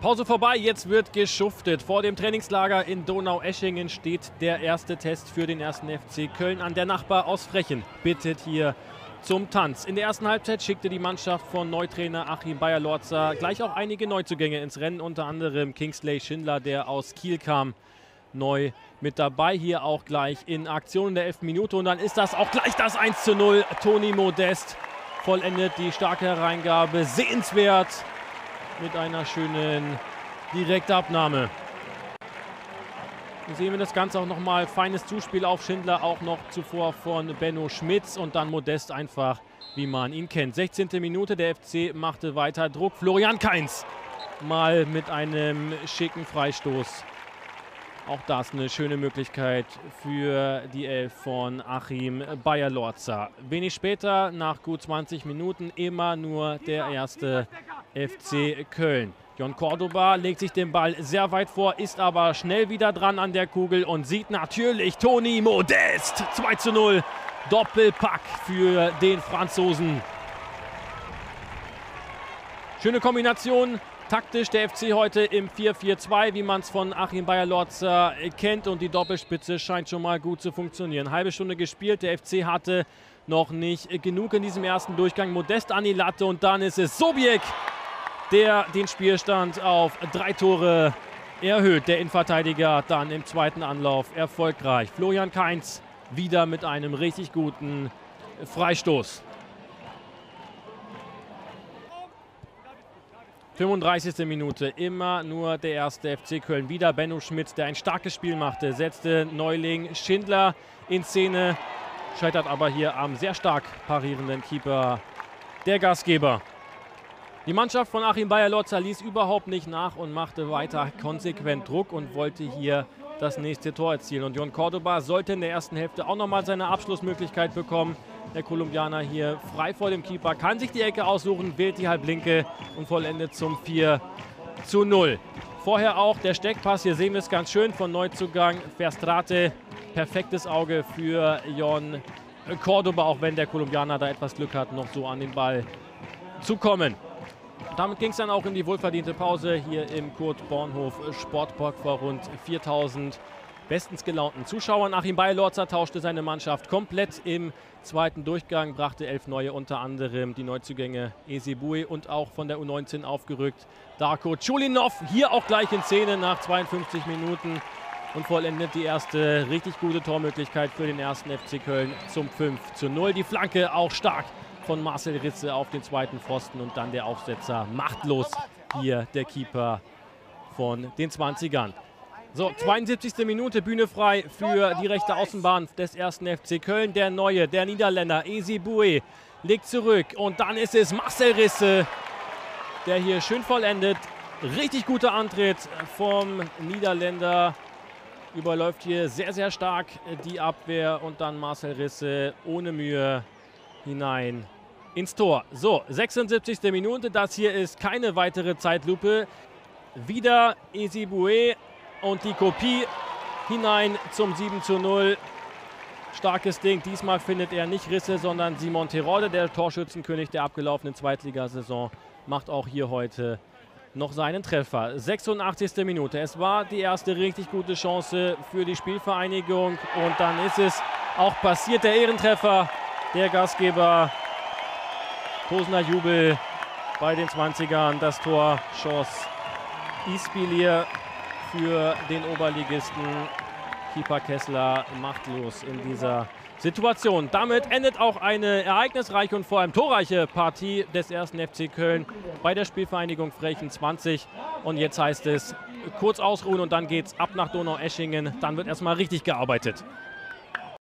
Pause vorbei, jetzt wird geschuftet. Vor dem Trainingslager in Donaueschingen steht der erste Test für den 1. FC Köln an. Der Nachbar aus Frechen bittet hier zum Tanz. In der ersten Halbzeit schickte die Mannschaft von Neutrainer Achim Beyer-Lorzer gleich auch einige Neuzugänge ins Rennen, unter anderem Kingsley Schindler, der aus Kiel kam, neu mit dabei. Hier auch gleich in Aktion in der 11. Minute und dann ist das auch gleich das 1:0. Toni Modest vollendet die starke Hereingabe, sehenswert mit einer schönen Direktabnahme. Hier sehen wir das Ganze auch nochmal. Feines Zuspiel auf Schindler, auch noch zuvor von Benno Schmitz und dann Modest einfach, wie man ihn kennt. 16. Minute, der FC machte weiter Druck. Florian Kainz mal mit einem schicken Freistoß. Auch das eine schöne Möglichkeit für die Elf von Achim Beyer-Lorzer. Wenig später, nach gut 20 Minuten, immer nur der erste FC Köln. Jon Cordoba legt sich den Ball sehr weit vor, ist aber schnell wieder dran an der Kugel und sieht natürlich Toni Modest. 2:0, Doppelpack für den Franzosen. Schöne Kombination. Taktisch der FC heute im 4-4-2, wie man es von Achim Beyer-Lorzer kennt. Und die Doppelspitze scheint schon mal gut zu funktionieren. Halbe Stunde gespielt, der FC hatte noch nicht genug in diesem ersten Durchgang. Modest an die Latte und dann ist es Sobiek, der den Spielstand auf 3 Tore erhöht. Der Innenverteidiger dann im zweiten Anlauf erfolgreich. Florian Kainz wieder mit einem richtig guten Freistoß. 35. Minute, immer nur der erste FC Köln. Wieder Benno Schmitz, der ein starkes Spiel machte, setzte Neuling Schindler in Szene, scheitert aber hier am sehr stark parierenden Keeper der Gastgeber. Die Mannschaft von Achim Beyer-Lorzer ließ überhaupt nicht nach und machte weiter konsequent Druck und wollte hier das nächste Tor erzielen. Und Jon Cordoba sollte in der ersten Hälfte auch nochmal seine Abschlussmöglichkeit bekommen. Der Kolumbianer hier frei vor dem Keeper, kann sich die Ecke aussuchen, wählt die Halblinke und vollendet zum 4:0. Vorher auch der Steckpass, hier sehen wir es ganz schön von Neuzugang Verstrate. Perfektes Auge für Jon Cordoba, auch wenn der Kolumbianer da etwas Glück hat, noch so an den Ball zu kommen. Damit ging es dann auch in die wohlverdiente Pause hier im Kurt-Bornhof Sportpark vor rund 4000 bestens gelaunten Zuschauern. Achim Beyer-Lorzer tauschte seine Mannschaft komplett im zweiten Durchgang, brachte 11 neue, unter anderem die Neuzugänge Ezebue und auch von der U19 aufgerückt Darko Chulinov. Hier auch gleich in Szene nach 52 Minuten und vollendet die erste richtig gute Tormöglichkeit für den 1. FC Köln zum 5:0. Die Flanke auch stark von Marcel Risse auf den zweiten Pfosten und dann der Aufsetzer machtlos. Hier der Keeper von den 20ern. So, 72. Minute, Bühne frei für die rechte Außenbahn des 1. FC Köln. Der Neue, der Niederländer Ezebue legt zurück und dann ist es Marcel Risse, der hier schön vollendet. Richtig guter Antritt vom Niederländer. Überläuft hier sehr, sehr stark die Abwehr und dann Marcel Risse ohne Mühe hinein ins Tor. So, 76. Minute, das hier ist keine weitere Zeitlupe. Wieder Ezebue und die Kopie hinein zum 7:0. Starkes Ding, diesmal findet er nicht Risse, sondern Simon Terodde, der Torschützenkönig der abgelaufenen Zweitligasaison, macht auch hier heute noch seinen Treffer. 86. Minute, es war die erste richtig gute Chance für die Spielvereinigung und dann ist es auch passiert, der Ehrentreffer der Gastgeber. Posener Jubel bei den 20ern. Das Tor schoss Isbilir für den Oberligisten. Keeper Kessler machtlos in dieser Situation. Damit endet auch eine ereignisreiche und vor allem torreiche Partie des 1. FC Köln bei der Spielvereinigung Frechen 20. Und jetzt heißt es kurz ausruhen und dann geht's ab nach Donaueschingen. Dann wird erstmal richtig gearbeitet.